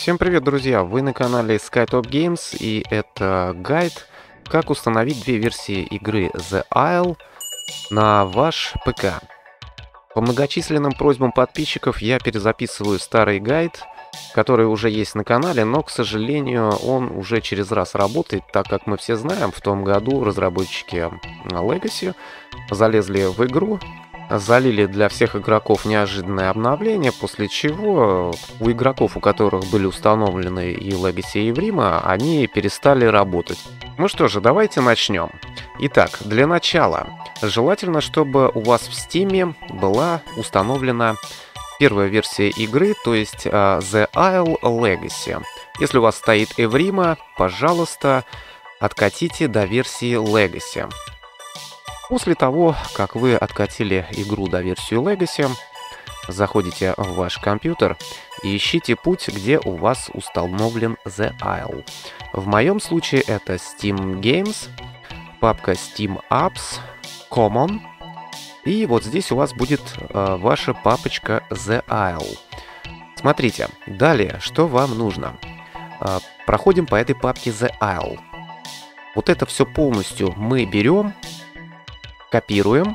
Всем привет, друзья! Вы на канале SkyTop Games, и это гайд, как установить две версии игры The Isle на ваш ПК. По многочисленным просьбам подписчиков я перезаписываю старый гайд, который уже есть на канале, но, к сожалению, он уже через раз работает, так как мы все знаем, в том году разработчики Legacy залезли в игру, залили для всех игроков неожиданное обновление, после чего у игроков, у которых были установлены и Legacy, и Эврима, они перестали работать. Ну что же, давайте начнем. Итак, для начала, желательно, чтобы у вас в Steam была установлена первая версия игры, то есть The Isle Legacy. Если у вас стоит Эврима, пожалуйста, откатите до версии Legacy. После того, как вы откатили игру до версии Legacy, заходите в ваш компьютер и ищите путь, где у вас установлен The Isle. В моем случае это Steam Games, папка Steam Apps, Common, и вот здесь у вас будет ваша папочка The Isle. Смотрите, далее, что вам нужно? Проходим по этой папке The Isle. Вот это все полностью мы берем, копируем,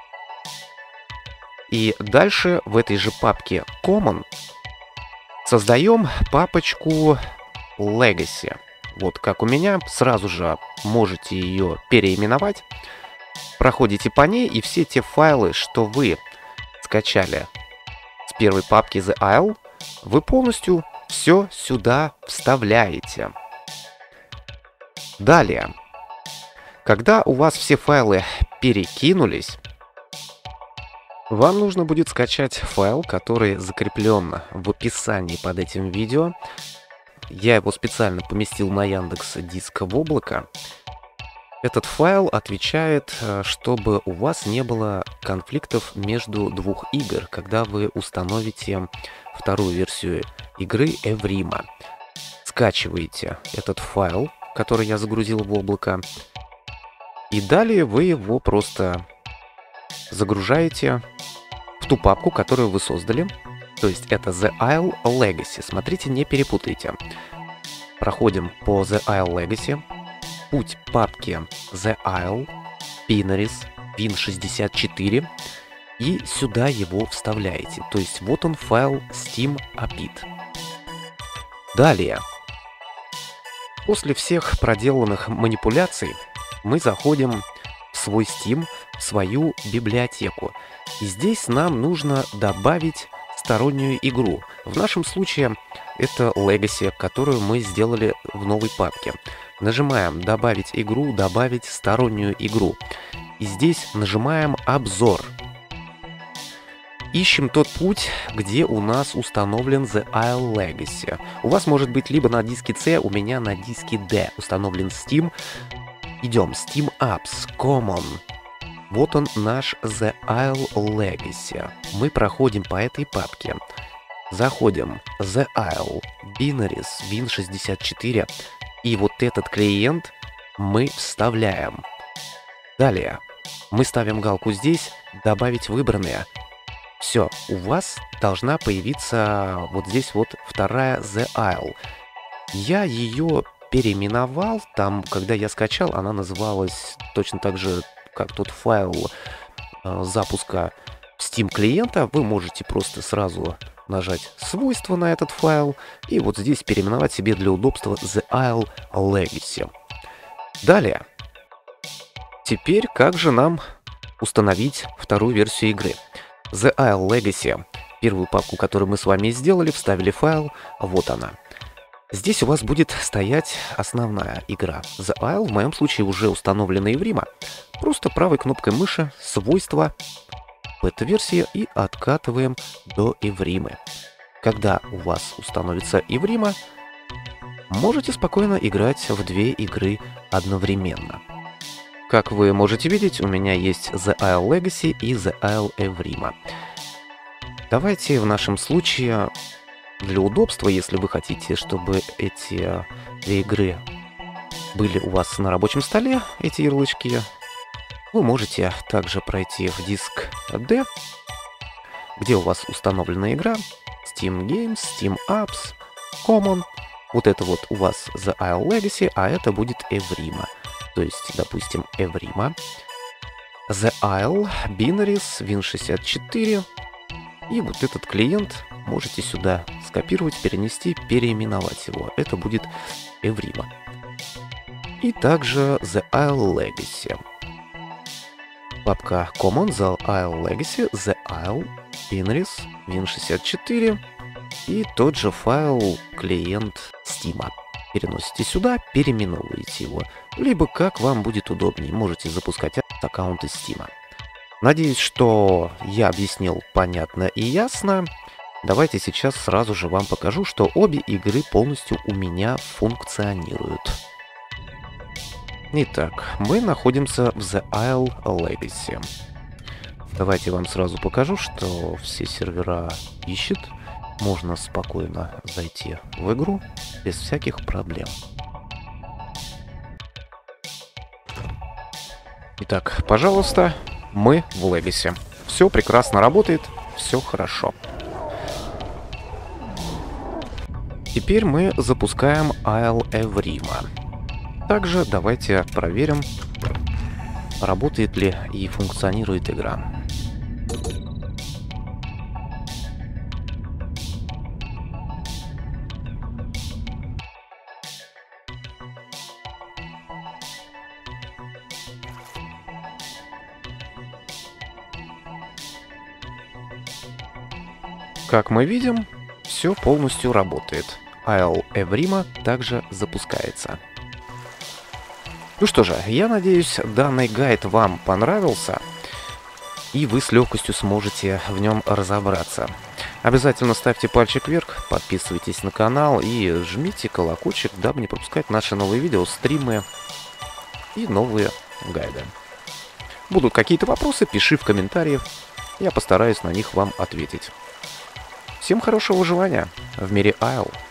и дальше в этой же папке Common создаем папочку Legacy. Вот как у меня, сразу же можете ее переименовать. Проходите по ней, и все те файлы, что вы скачали с первой папки The Isle, вы полностью все сюда вставляете. Далее, когда у вас все файлы перекинулись, вам нужно будет скачать файл, который закреплен в описании под этим видео. Я его специально поместил на Яндекс.Диск в облако. Этот файл отвечает, чтобы у вас не было конфликтов между двух игр, когда вы установите вторую версию игры Эврима. Скачиваете этот файл, который я загрузил в облако, и далее вы его просто загружаете в ту папку, которую вы создали. То есть это The Isle Legacy. Смотрите, не перепутайте. Проходим по The Isle Legacy. Путь папки The Isle, Pinaris, Win64. И сюда его вставляете. То есть вот он файл Steam APIT. Далее. После всех проделанных манипуляций мы заходим в свой Steam, в свою библиотеку. И здесь нам нужно добавить стороннюю игру. В нашем случае это Legacy, которую мы сделали в новой папке. Нажимаем «Добавить игру», «Добавить стороннюю игру». И здесь нажимаем «Обзор». Ищем тот путь, где у нас установлен The Isle Legacy. У вас может быть либо на диске C, у меня на диске D установлен Steam. Идем, Steam Apps, Common. Вот он, наш The Isle Legacy. Мы проходим по этой папке. Заходим, The Isle, Pinaris, Win64. И вот этот клиент мы вставляем. Далее, мы ставим галку здесь, добавить выбранные. Все, у вас должна появиться вот здесь вот вторая The Isle. Я ее переименовал, там, когда я скачал, она называлась точно так же, как тот файл запуска Steam клиента. Вы можете просто сразу нажать свойства на этот файл и вот здесь переименовать себе для удобства The Isle Legacy. Далее, теперь как же нам установить вторую версию игры? The Isle Legacy, первую папку, которую мы с вами сделали, вставили файл, вот она. Здесь у вас будет стоять основная игра. The Isle, в моем случае, уже установлена Эврима. Просто правой кнопкой мыши «Свойства», бета-версия и откатываем до Эвримы. Когда у вас установится Эврима, можете спокойно играть в две игры одновременно. Как вы можете видеть, у меня есть The Isle Legacy и The Isle Эврима. Давайте в нашем случае, для удобства, если вы хотите, чтобы эти две игры были у вас на рабочем столе, эти ярлычки, вы можете также пройти в диск D, где у вас установлена игра, Steam Games, Steam Apps, Common. Вот это вот у вас The Isle Legacy, а это будет Evrima. То есть, допустим, Evrima, The Isle, Binaries, Win64. И вот этот клиент можете сюда скопировать, перенести, переименовать его. Это будет Evrima. И также The Isle Legacy. Папка Common, The Isle Legacy, The Isle, Binaries, Win64 и тот же файл клиент Steam. Переносите сюда, переименовываете его. Либо как вам будет удобнее, можете запускать аккаунт из Steam. Надеюсь, что я объяснил понятно и ясно. Давайте сейчас сразу же вам покажу, что обе игры полностью у меня функционируют. Итак, мы находимся в The Isle Legacy. Давайте я вам сразу покажу, что все сервера ищет. Можно спокойно зайти в игру без всяких проблем. Итак, пожалуйста, мы в Legacy. Все прекрасно работает, все хорошо. Теперь мы запускаем Isle Evrima. Также давайте проверим, работает ли и функционирует игра. Как мы видим, все полностью работает. Isle Evrima также запускается. Ну что же, я надеюсь, данный гайд вам понравился, и вы с легкостью сможете в нем разобраться. Обязательно ставьте пальчик вверх, подписывайтесь на канал и жмите колокольчик, дабы не пропускать наши новые видео, стримы и новые гайды. Будут какие-то вопросы, пиши в комментариях, я постараюсь на них вам ответить. Всем хорошего выживания в мире Isle.